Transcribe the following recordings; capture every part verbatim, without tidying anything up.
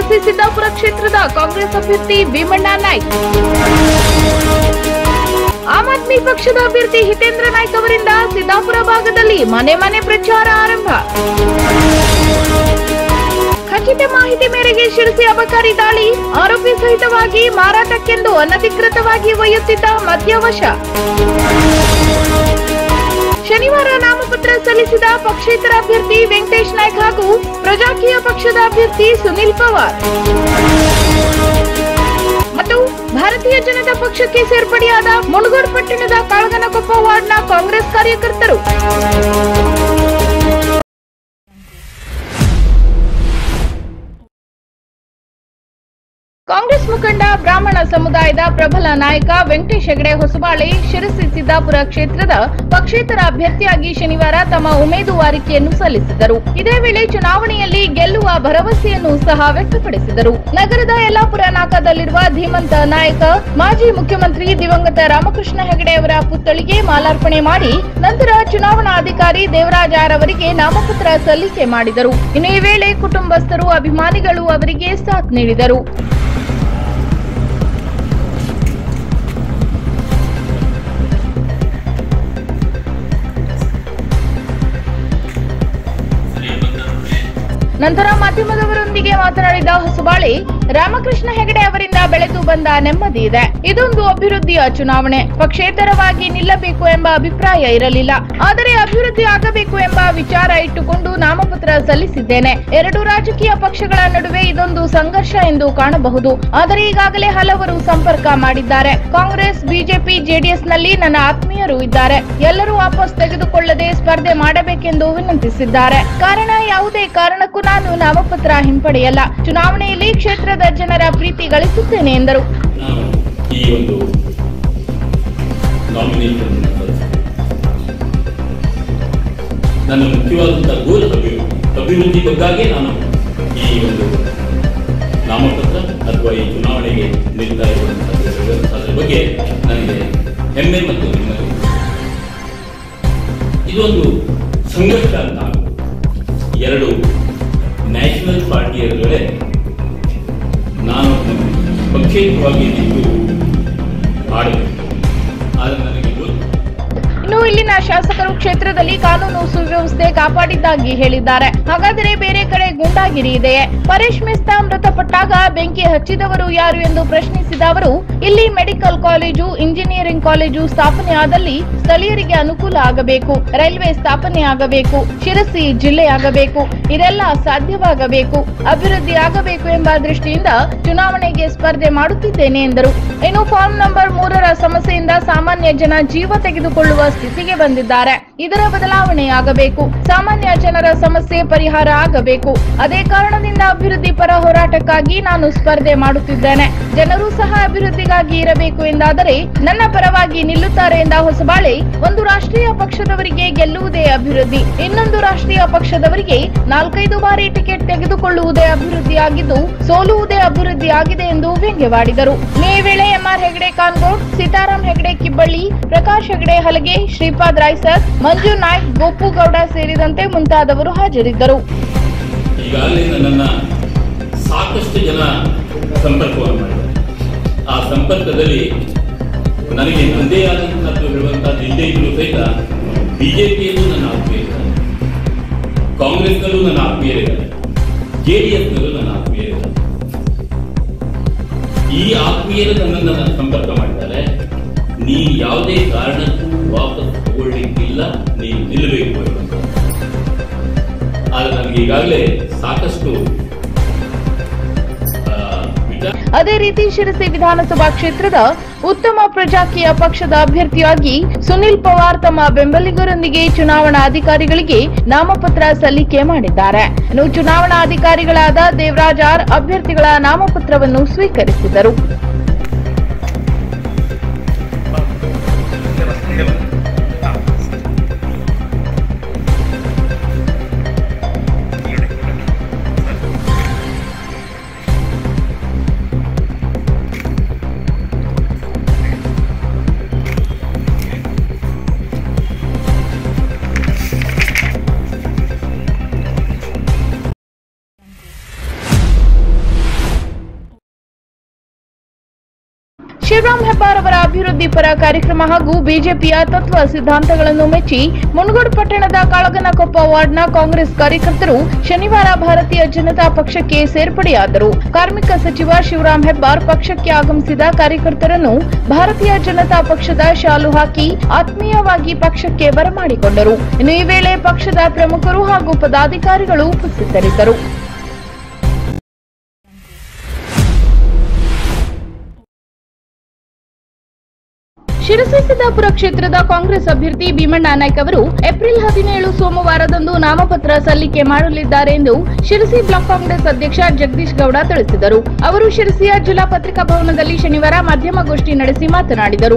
ಶಿರಸಿ ಸಿದ್ದಾಪುರ ಕ್ಷೇತ್ರದ ಕಾಂಗ್ರೆಸ್ ಅಭ್ಯರ್ಥಿ ಭೀಮಣ್ಣ ನಾಯ್ಕ್. ಆಮ್ ಆದ್ಮಿ ಪಕ್ಷದ ಅಭ್ಯರ್ಥಿ ಹಿತೇಂದ್ರ ನಾಯ್ಕ್ ಅವರಿಂದ ಸಿದ್ದಾಪುರ ಭಾಗದಲ್ಲಿ ಮನೆ ಮನೆ ಪ್ರಚಾರ ಆರಂಭ. ಖಚಿತ ಮಾಹಿತಿ ಮೇರೆಗೆ ಶಿರಸಿ ಅಬಕಾರಿ ದಾಳಿ, ಆರೋಪಿ ಸಹಿತವಾಗಿ ಮಾರಾಟಕ್ಕೆಂದು ಅನಧಿಕೃತವಾಗಿ ಒಯ್ಯುತ್ತಿದ್ದ ಮದ್ಯ ವಶ. ಶನಿವಾರ ನಾಮಪತ್ರ ಸಲ್ಲಿಸಿದ ಪಕ್ಷೇತರ ಅಭ್ಯರ್ಥಿ ವೆಂಕಟೇಶ್ ನಾಯ್ಕ್ ಹಾಗೂ ಪ್ರಜಾಕೀಯ ಪಕ್ಷದ ಅಭ್ಯರ್ಥಿ ಸುನಿಲ್ ಪವಾರ್ ಮತ್ತು ಭಾರತೀಯ ಜನತಾ ಪಕ್ಷಕ್ಕೆ ಸೇರ್ಪಡೆಯಾದ ಮುಣಗೋಡ್ ಪಟ್ಟಣದ ಕಾಳಗನಕೊಪ್ಪ ವಾರ್ಡ್ನ ಕಾಂಗ್ರೆಸ್ ಕಾರ್ಯಕರ್ತರು. ಕಾಂಗ್ರೆಸ್ ಮುಖಂಡ ಬ್ರಾಹ್ಮಣ ಸಮುದಾಯದ ಪ್ರಬಲ ನಾಯಕ ವೆಂಕಟೇಶ್ ಹೆಗಡೆ ಹೊಸಬಾಳೆ ಶಿರಸಿ ಸಿದ್ದಾಪುರ ಕ್ಷೇತ್ರದ ಪಕ್ಷೇತರ ಅಭ್ಯರ್ಥಿಯಾಗಿ ಶನಿವಾರ ತಮ್ಮ ಉಮೇದುವಾರಿಕೆಯನ್ನು ಸಲ್ಲಿಸಿದರು. ಇದೇ ವೇಳೆ ಚುನಾವಣೆಯಲ್ಲಿ ಗೆಲ್ಲುವ ಭರವಸೆಯನ್ನು ಸಹ ವ್ಯಕ್ತಪಡಿಸಿದರು. ನಗರದ ಯಲ್ಲಾಪುರ ನಾಕಾದಲ್ಲಿರುವ ಧೀಮಂತ ನಾಯಕ ಮಾಜಿ ಮುಖ್ಯಮಂತ್ರಿ ದಿವಂಗತ ರಾಮಕೃಷ್ಣ ಹೆಗಡೆ ಅವರ ಪುತ್ಥಳಿಗೆ ಮಾಲಾರ್ಪಣೆ ಮಾಡಿ ನಂತರ ಚುನಾವಣಾಧಿಕಾರಿ ದೇವರಾಜ್ ಆರ್ ಅವರಿಗೆ ನಾಮಪತ್ರ ಸಲ್ಲಿಕೆ ಮಾಡಿದರು. ಇನ್ನು ಈ ವೇಳೆ ಕುಟುಂಬಸ್ಥರು, ಅಭಿಮಾನಿಗಳು ಅವರಿಗೆ ಸಾಥ್ ನೀಡಿದರು. ನಂತರ ಮಾಧ್ಯಮದವರೊಂದಿಗೆ ಮಾತನಾಡಿದ ಹೊಸಬಾಳೆ, ರಾಮಕೃಷ್ಣ ಹೆಗಡೆ ಅವರಿಂದ ಬೆಳೆದು ಬಂದ ನೆಮ್ಮದಿ ಇದೆ. ಇದೊಂದು ಅಭಿವೃದ್ಧಿಯ ಚುನಾವಣೆ. ಪಕ್ಷೇತರವಾಗಿ ನಿಲ್ಲಬೇಕು ಎಂಬ ಅಭಿಪ್ರಾಯ ಇರಲಿಲ್ಲ, ಆದರೆ ಅಭಿವೃದ್ಧಿ ಆಗಬೇಕು ಎಂಬ ವಿಚಾರ ಇಟ್ಟುಕೊಂಡು ನಾಮಪತ್ರ ಸಲ್ಲಿಸಿದ್ದೇನೆ. ಎರಡು ರಾಜಕೀಯ ಪಕ್ಷಗಳ ನಡುವೆ ಇದೊಂದು ಸಂಘರ್ಷ ಎಂದು ಕಾಣಬಹುದು, ಆದರೆ ಈಗಾಗಲೇ ಹಲವರು ಸಂಪರ್ಕ ಮಾಡಿದ್ದಾರೆ. ಕಾಂಗ್ರೆಸ್, ಬಿಜೆಪಿ, ಜೆಡಿಎಸ್ ನಲ್ಲಿ ನನ್ನ ಆತ್ಮೀಯರು ಇದ್ದಾರೆ. ಎಲ್ಲರೂ ವಾಪಸ್ ತೆಗೆದುಕೊಳ್ಳದೆ ಸ್ಪರ್ಧೆ ಮಾಡಬೇಕೆಂದು ವಿನಂತಿಸಿದ್ದಾರೆ. ಕಾರಣ ಯಾವುದೇ ಕಾರಣಕ್ಕೂ ನಾನು ನಾಮಪತ್ರ ಹಿಂಪಡೆಯಲ್ಲ. ಚುನಾವಣೆಯಲ್ಲಿ ಕ್ಷೇತ್ರದ ಜನರ ಪ್ರೀತಿ ಗಳಿಸುತ್ತೇನೆ ಎಂದರು. ಈ ಒಂದು ನಾಮಿನೇಷನ್ ನನ್ನ ಮುಖ್ಯವಾದಂತಹ ಗೋಲ್ ಅಭಿವೃದ್ಧಿ ಬಗ್ಗಾಗಿ ನಾನು ಈ ಒಂದು ನಾಮಪತ್ರ ಅಥವಾ ಈ ಚುನಾವಣೆಗೆ ನಿಲ್ತಾ ಇರುವಂತಹ ಅದರ ಬಗ್ಗೆ ನನಗೆ ಹೆಮ್ಮೆ ಮತ್ತು ನೆಮ್ಮದಿ. ಇದೊಂದು ಸಂಘರ್ಷ ಅಂತ ಎರಡು ನ್ಯಾಷನಲ್ ಪಾರ್ಟಿಯರುಗಳೇ ನಾನು ಪಕ್ಷೇತರವಾಗಿ ನಿಂತು ಆಡಬೇಕು. ಆದರೆ ನನಗೆ ಇನ್ನು ಇಲ್ಲಿನ ಶಾಸಕರು ಕ್ಷೇತ್ರದಲ್ಲಿ ಕಾನೂನು ಸುವ್ಯವಸ್ಥೆ ಕಾಪಾಡಿದ್ದಾಗಿ ಹೇಳಿದ್ದಾರೆ. ಹಾಗಾದರೆ ಬೇರೆ ಕಡೆ ಗೂಂಡಾಗಿರಿ ಇದೆಯೇ? ಪರೇಶ್ ಮೆಸ್ತಾ ಮೃತಪಟ್ಟಾಗ ಬೆಂಕಿ ಹಚ್ಚಿದವರು ಯಾರು ಎಂದು ಪ್ರಶ್ನಿಸಿದ ಅವರು, ಇಲ್ಲಿ ಮೆಡಿಕಲ್ ಕಾಲೇಜು, ಇಂಜಿನಿಯರಿಂಗ್ ಕಾಲೇಜು ಸ್ಥಾಪನೆ ಆದಲ್ಲಿ ಸ್ಥಳೀಯರಿಗೆ ಅನುಕೂಲ ಆಗಬೇಕು, ರೈಲ್ವೆ ಸ್ಥಾಪನೆ ಆಗಬೇಕು, ಶಿರಸಿ ಜಿಲ್ಲೆಯಾಗಬೇಕು, ಇದೆಲ್ಲ ಸಾಧ್ಯವಾಗಬೇಕು, ಅಭಿವೃದ್ಧಿ ಆಗಬೇಕು ಎಂಬ ದೃಷ್ಟಿಯಿಂದ ಚುನಾವಣೆಗೆ ಸ್ಪರ್ಧೆ ಮಾಡುತ್ತಿದ್ದೇನೆ ಎಂದರು. ಇನ್ನು ಫಾರ್ಮ್ ನಂಬರ್ ಮೂರರ ಸಮಸ್ಯೆಯಿಂದ ಸಾಮಾನ್ಯ ಜನ ಜೀವ ತೆಗೆದುಕೊಳ್ಳುವ ಸ್ಥಿತಿಗೆ ಬಂದಿದ್ದಾರೆ. ಇದರ ಬದಲಾವಣೆ ಆಗಬೇಕು, ಸಾಮಾನ್ಯ ಜನರ ಸಮಸ್ಯೆ ಪರಿಹಾರ ಆಗಬೇಕು. ಅದೇ ಕಾರಣದಿಂದ ಅಭಿವೃದ್ಧಿ ಪರ ಹೋರಾಟಕ್ಕಾಗಿ ನಾನು ಸ್ಪರ್ಧೆ ಮಾಡುತ್ತಿದ್ದೇನೆ. ಜನರು ಸಹ ಅಭಿವೃದ್ಧಿಗಾಗಿ ಇರಬೇಕು ಎಂದಾದರೆ ನನ್ನ ಪರವಾಗಿ ನಿಲ್ಲುತ್ತಾರೆ ಎಂದ ಹೊಸಬಾಳೆ, ಒಂದು ರಾಷ್ಟ್ರೀಯ ಪಕ್ಷದವರಿಗೆ ಗೆಲ್ಲುವುದೇ ಅಭಿವೃದ್ಧಿ, ಇನ್ನೊಂದು ರಾಷ್ಟ್ರೀಯ ಪಕ್ಷದವರಿಗೆ ನಾಲ್ಕೈದು ಬಾರಿ ಟಿಕೆಟ್ ತೆಗೆದುಕೊಳ್ಳುವುದೇ ಅಭಿವೃದ್ಧಿಯಾಗಿದ್ದು ಸೋಲುವುದೇ ಅಭಿವೃದ್ಧಿ ಆಗಿದೆ ಎಂದು ವ್ಯಂಗ್ಯವಾಡಿದರು. ಈ ವೇಳೆ ಎಂಆರ್ ಹೆಗಡೆ ಕಾನ್ಗೋಡ್, ಸೀತಾರಾಮ್ ಹೆಗಡೆ ಕಿಬ್ಬಳ್ಳಿ, ಪ್ರಕಾಶ್ ಹೆಗಡೆ ಹಲಗೆ, ಶ್ರೀಪಾದ್ ರಾಯ್ಸರ್, ಮಂಜು ನಾಯ್ಕ್, ಗೋಪು ಗೌಡ ಸೇರಿದಂತೆ ಮುಂತಾದವರು ಹಾಜರಿದ್ದರು. ಈಗಾಗಲೇ ನನ್ನ ಸಾಕಷ್ಟು ಜನ ಸಂಪರ್ಕವನ್ನು ಮಾಡಿದ್ದಾರೆ. ಆ ಸಂಪರ್ಕದಲ್ಲಿ ನನಗೆ ನನ್ನದೇ ಆದಂತಹದ್ದು ಹೇಳುವಂತಹದ್ದು ಇಲ್ಲದೇ ಇದ್ರೂ ಸಹಿತ ಬಿಜೆಪಿಯಲ್ಲೂ ನನ್ನ ಆತ್ಮೀಯರಿದ್ದಾರೆ, ಕಾಂಗ್ರೆಸ್ನಲ್ಲೂ ನನ್ನ ಆತ್ಮೀಯರಿದ್ದಾರೆ, ಜೆಡಿಎಸ್ನಲ್ಲೂ ನನ್ನ ಆತ್ಮೀಯರಿದ್ದಾರೆ. ಈ ಆತ್ಮೀಯರು ನನ್ನನ್ನು ಸಂಪರ್ಕ ಮಾಡಿದ್ದಾರೆ. ನೀನು ಯಾವುದೇ ಕಾರಣಕ್ಕೂ ವಾಪಸ್ ತಗೊಳ್ಳಿಕ್ಕಿಲ್ಲ, ನೀನು ನಿಲ್ಲಬೇಕು ಅಂತ. ಆದರೆ ನನಗೆ ಈಗಾಗಲೇ ಸಾಕಷ್ಟು ಅದೇ ರೀತಿ ಶಿರಸಿ ವಿಧಾನಸಭಾ ಕ್ಷೇತ್ರದ ಉತ್ತಮ ಪ್ರಜಾಕೀಯ ಪಕ್ಷದ ಅಭ್ಯರ್ಥಿಯಾಗಿ ಸುನಿಲ್ ಪವಾರ್ ತಮ್ಮ ಬೆಂಬಲಿಗರೊಂದಿಗೆ ಚುನಾವಣಾ ಅಧಿಕಾರಿಗಳಿಗೆ ನಾಮಪತ್ರ ಸಲ್ಲಿಕೆ ಮಾಡಿದ್ದಾರೆ. ಇನ್ನು ಚುನಾವಣಾ ಅಧಿಕಾರಿಗಳಾದ ದೇವರಾಜ್ ಆರ್ ಅಭ್ಯರ್ಥಿಗಳ ನಾಮಪತ್ರವನ್ನು ಸ್ವೀಕರಿಸಿದರು. ಶಿವರಾಮ್ ಹೆಬ್ಬಾರ್ ಅವರ ಅಭಿವೃದ್ಧಿ ಪರ ಕಾರ್ಯಕ್ರಮ ಹಾಗೂ ಬಿಜೆಪಿಯ ತತ್ವ ಸಿದ್ಧಾಂತಗಳನ್ನು ಮೆಚ್ಚಿ ಮುನಗೋಡು ಪಟ್ಟಣದ ಕಾಳಗನಕೊಪ್ಪ ವಾರ್ಡ್ನ ಕಾಂಗ್ರೆಸ್ ಕಾರ್ಯಕರ್ತರು ಶನಿವಾರ ಭಾರತೀಯ ಜನತಾ ಪಕ್ಷಕ್ಕೆ ಸೇರ್ಪಡೆಯಾದರು. ಕಾರ್ಮಿಕ ಸಚಿವ ಶಿವರಾಮ್ ಹೆಬ್ಬಾರ್ ಪಕ್ಷಕ್ಕೆ ಆಗಮಿಸಿದ ಕಾರ್ಯಕರ್ತರನ್ನು ಭಾರತೀಯ ಜನತಾ ಪಕ್ಷದ ಶಾಲು ಹಾಕಿ ಆತ್ಮೀಯವಾಗಿ ಪಕ್ಷಕ್ಕೆ ಬರಮಾಡಿಕೊಂಡರು. ಇನ್ನು ಈ ವೇಳೆ ಪಕ್ಷದ ಪ್ರಮುಖರು ಹಾಗೂ ಪದಾಧಿಕಾರಿಗಳು ಉಪಸ್ಥಿತರಿದ್ದರು. ಶಿರಸಿ ಸಿದ್ದಾಪುರ ಕ್ಷೇತ್ರದ ಕಾಂಗ್ರೆಸ್ ಅಭ್ಯರ್ಥಿ ಭೀಮಣ್ಣ ನಾಯ್ಕ ಅವರು ಏಪ್ರಿಲ್ ಹದಿನೇಳು ಸೋಮವಾರದಂದು ನಾಮಪತ್ರ ಸಲ್ಲಿಕೆ ಮಾಡಲಿದ್ದಾರೆ ಎಂದು ಶಿರಸಿ ಬ್ಲಾಕ್ ಕಾಂಗ್ರೆಸ್ ಅಧ್ಯಕ್ಷ ಜಗದೀಶ್ ಗೌಡ ತಿಳಿಸಿದರು. ಅವರು ಶಿರಸಿಯ ಜಿಲ್ಲಾ ಪತ್ರಿಕಾ ಭವನದಲ್ಲಿ ಶನಿವಾರ ಮಾಧ್ಯಮಗೋಷ್ಠಿ ನಡೆಸಿ ಮಾತನಾಡಿದರು.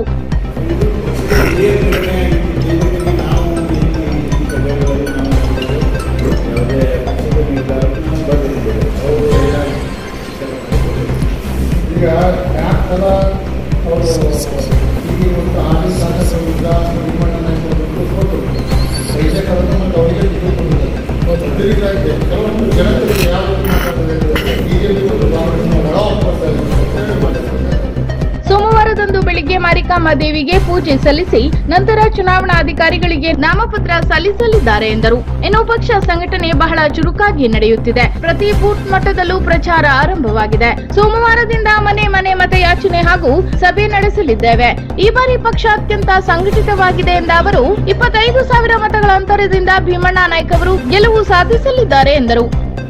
ಸೋಮವಾರದಂದು ಬೆಳಿಗ್ಗೆ ಮಾರಿಕಾಂಬಾ ದೇವಿಗೆ ಪೂಜೆ ಸಲ್ಲಿಸಿ ನಂತರ ಚುನಾವಣಾಧಿಕಾರಿಗಳಿಗೆ ನಾಮಪತ್ರ ಸಲ್ಲಿಸಲಿದ್ದಾರೆ ಎಂದರು. ಇನ್ನು ಪಕ್ಷ ಸಂಘಟನೆ ಬಹಳ ಚುರುಕಾಗಿ ನಡೆಯುತ್ತಿದೆ. ಪ್ರತಿ ಬೂತ್ ಮಟ್ಟದಲ್ಲೂ ಪ್ರಚಾರ ಆರಂಭವಾಗಿದೆ. ಸೋಮವಾರದಿಂದ ಮನೆ ಮನೆ ಮತಯಾಚನೆ ಹಾಗೂ ಸಭೆ ನಡೆಸಲಿದ್ದೇವೆ. ಈ ಬಾರಿ ಪಕ್ಷ ಅತ್ಯಂತ ಸಂಘಟಿತವಾಗಿದೆ ಎಂದ ಅವರು ಇಪ್ಪತ್ತೈದು ಸಾವಿರ ಮತಗಳ ಅಂತರದಿಂದ ಭೀಮಣ್ಣ ನಾಯ್ಕ ಅವರು ಗೆಲುವು ಸಾಧಿಸಲಿದ್ದಾರೆ ಎಂದರು.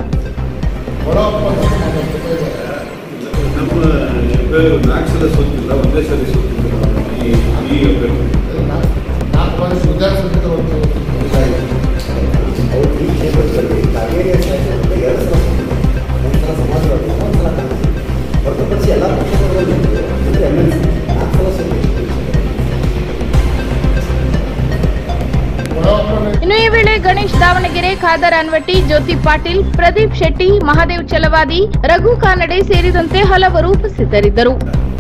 ನಾಲ್ಕು ಸಲ ಸೋತಿಲ್ಲ, ಒಂದೇ ಸಲ ಸೋತಿಲ್ಲ. ಈ ನಾಲ್ಕು ಬಾರಿ ವಿಧಾನಸಭೆ ಅವರು ಈ ಕ್ಷೇತ್ರದಲ್ಲಿ ಎರಡು ಸಲ ಒಂದ್ಸಲ ಸಮಾಜವಾದಿ ಒಂದ್ಸಲ ಹೊರತುಪಡಿಸಿ ಎಲ್ಲ ಪಕ್ಷಗಳಲ್ಲಿ ಎಮ್ ಎಲ್ ಸಿ ನಾಲ್ಕು ಸಲ ಸೋತಿಲ್ಲ. ಇನ್ನು ಈ ವೇಳೆ ಗಣೇಶ್ ದಾವಣಗೆರೆ, ಖಾದರ್ ಅನ್ವಟ್ಟಿ, ಜ್ಯೋತಿ ಪಾಟೀಲ್, ಪ್ರದೀಪ್ ಶೆಟ್ಟಿ, ಮಹಾದೇವ್ ಚಲವಾದಿ, ರಘು ಕಾನಡೆ ಸೇರಿದಂತೆ ಹಲವರು ಉಪಸ್ಥಿತರಿದ್ದರು.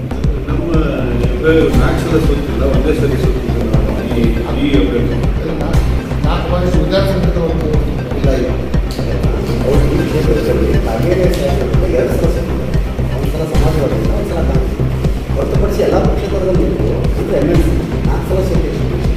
ನಾಲ್ಕು ಸಲ ಸೋತಿಲ್ಲ, ಒಂದೇ ಸಲ ಸೋತಿಲ್ಲ. ಈ ನಾಲ್ಕು ಬಾರಿ ವಿಧಾನಸಭೆ ಅವರು ಈ ಕ್ಷೇತ್ರದಲ್ಲಿ ಎರಡು ಸಲ ಒಂದ್ಸಲ ಸಮಾಜವಾದಿ ಒಂದ್ಸಲ ಹೊರತುಪಡಿಸಿ ಎಲ್ಲ ಪಕ್ಷದಲ್ಲಿ ಎಮ್ ಎಲ್ ಸಿ ನಾಲ್ಕು ಸಲ ಸೋತಿಲ್ಲ.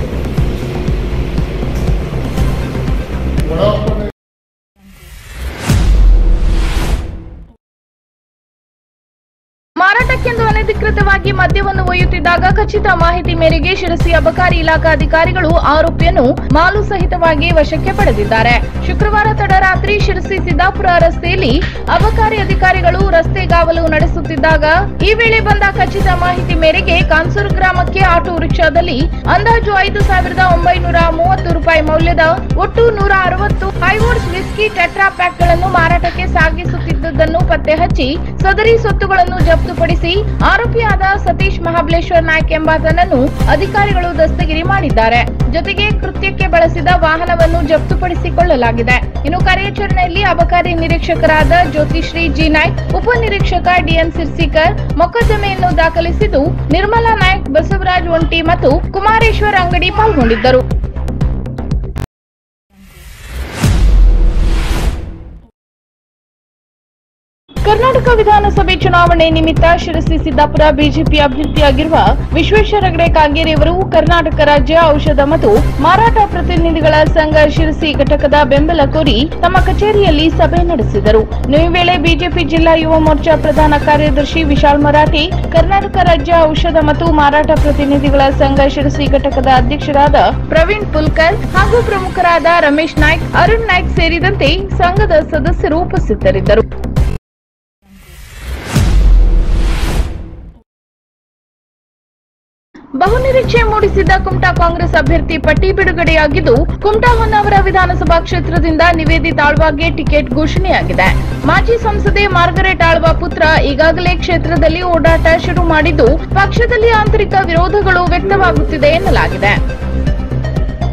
ಮಾರಾಟಕ್ಕೆಂದು ಅನಧಿಕೃತವಾಗಿ ಮದ್ಯವನ್ನು ಒಯ್ಯುತ್ತಿದ್ದಾಗ ಖಚಿತ ಮಾಹಿತಿ ಮೇರೆಗೆ ಶಿರಸಿ ಅಬಕಾರಿ ಇಲಾಖಾ ಅಧಿಕಾರಿಗಳು ಆರೋಪಿಯನ್ನು ಮಾಲು ಸಹಿತವಾಗಿ ವಶಕ್ಕೆ ಪಡೆದಿದ್ದಾರೆ. ಶುಕ್ರವಾರ ತಡರಾತ್ರಿ ಶಿರಸಿ ಸಿದ್ದಾಪುರ ರಸ್ತೆಯಲ್ಲಿ ಅಬಕಾರಿ ಅಧಿಕಾರಿಗಳು ರಸ್ತೆಗಾವಲು ನಡೆಸುತ್ತಿದ್ದಾಗ ಈ ವೇಳೆ ಬಂದ ಖಚಿತ ಮಾಹಿತಿ ಮೇರೆಗೆ ಕಾನ್ಸೂರು ಗ್ರಾಮಕ್ಕೆ ಆಟೋ ರಿಕ್ಷಾದಲ್ಲಿ ಅಂದಾಜು ಐದು ಸಾವಿರದ ಒಂಬೈನೂರ ಮೂವತ್ತು ರೂಪಾಯಿ ಮೌಲ್ಯದ ಒಟ್ಟು ನೂರ ಅರವತ್ತು ಹೈವೋರ್ಸ್ ವಿಸ್ಕಿ ಟೆಟ್ರಾ ಪ್ಯಾಕ್ಗಳನ್ನು ಮಾರಾಟಕ್ಕೆ ಸಾಗಿಸುತ್ತಿದ್ದುದನ್ನು ಪತ್ತೆ ಹಚ್ಚಿ ಸದರಿ ಸೊತ್ತುಗಳನ್ನು ಜಪ್ತುಪಡಿಸಿ ಆರೋಪಿಯಾದ ಸತೀಶ್ ಮಹಾಬಲೇಶ್ವರ್ ನಾಯ್ಕ್ ಎಂಬಾತನನ್ನು ಅಧಿಕಾರಿಗಳು ದಸ್ತಗಿರಿ ಮಾಡಿದ್ದಾರೆ. ಜೊತೆಗೆ ಕೃತ್ಯಕ್ಕೆ ಬಳಸಿದ ವಾಹನವನ್ನು ಜಪ್ತುಪಡಿಸಿಕೊಳ್ಳಲಾಗಿದೆ. ಇನ್ನು ಕಾರ್ಯಾಚರಣೆಯಲ್ಲಿ ಅಬಕಾರಿ ನಿರೀಕ್ಷಕರಾದ ಜ್ಯೋತಿಶ್ರೀ ಜಿ ನಾಯ್ಕ್, ಉಪನಿರೀಕ್ಷಕ ಡಿಎನ್ ಸಿರ್ಸಿಕರ್ ಮೊಕದ್ದಮೆಯನ್ನು ದಾಖಲಿಸಿದ್ದು ನಿರ್ಮಲಾ ನಾಯ್ಕ್, ಬಸವರಾಜ್ ಒಂಟಿ ಮತ್ತು ಕುಮಾರೇಶ್ವರ್ ಅಂಗಡಿ ಪಾಲ್ಗೊಂಡಿದ್ದರು. ಕರ್ನಾಟಕ ವಿಧಾನಸಭೆ ಚುನಾವಣೆ ನಿಮಿತ್ತ ಶಿರಸಿ ಸಿದ್ದಾಪುರ ಬಿಜೆಪಿ ಅಭ್ಯರ್ಥಿಯಾಗಿರುವ ವಿಶ್ವೇಶ್ವರ ಹೆಗಡೆ ಕಾಗೇರಿ ಅವರು ಕರ್ನಾಟಕ ರಾಜ್ಯ ಔಷಧ ಮತ್ತು ಮಾರಾಟ ಪ್ರತಿನಿಧಿಗಳ ಸಂಘ ಶಿರಸಿ ಘಟಕದ ಬೆಂಬಲ ಕೋರಿ ತಮ್ಮ ಕಚೇರಿಯಲ್ಲಿ ಸಭೆ ನಡೆಸಿದರು. ಈ ವೇಳೆ ಬಿಜೆಪಿ ಜಿಲ್ಲಾ ಯುವ ಮೋರ್ಚಾ ಪ್ರಧಾನ ಕಾರ್ಯದರ್ಶಿ ವಿಶಾಲ್ ಮರಾಠಿ, ಕರ್ನಾಟಕ ರಾಜ್ಯ ಔಷಧ ಮತ್ತು ಮಾರಾಟ ಪ್ರತಿನಿಧಿಗಳ ಸಂಘ ಶಿರಸಿ ಘಟಕದ ಅಧ್ಯಕ್ಷರಾದ ಪ್ರವೀಣ್ ಪುಲ್ಕರ್ ಹಾಗೂ ಪ್ರಮುಖರಾದ ರಮೇಶ್ ನಾಯ್ಕ್, ಅರುಣ್ ನಾಯ್ಕ್ ಸೇರಿದಂತೆ ಸಂಘದ ಸದಸ್ಯರು ಉಪಸ್ಥಿತರಿದ್ದರು. ಬಹುನಿರೀಕ್ಷೆ ಮೂಡಿಸಿದ್ದ ಕುಮಟಾ ಕಾಂಗ್ರೆಸ್ ಅಭ್ಯರ್ಥಿ ಪಟ್ಟಿ ಬಿಡುಗಡೆಯಾಗಿದ್ದು, ಕುಮಟಾ ಹೊನ್ನಾವರ ವಿಧಾನಸಭಾ ಕ್ಷೇತ್ರದಿಂದ ನಿವೇದಿತ್ ಆಳ್ವಾಗೆ ಟಿಕೆಟ್ ಘೋಷಣೆಯಾಗಿದೆ. ಮಾಜಿ ಸಂಸದೆ ಮಾರ್ಗರೆಟ್ ಆಳ್ವಾ ಪುತ್ರ ಈಗಾಗಲೇ ಕ್ಷೇತ್ರದಲ್ಲಿ ಓಡಾಟ ಶುರು ಮಾಡಿದ್ದು, ಪಕ್ಷದಲ್ಲಿ ಆಂತರಿಕ ವಿರೋಧಗಳು ವ್ಯಕ್ತವಾಗುತ್ತಿದೆ ಎನ್ನಲಾಗಿದೆ.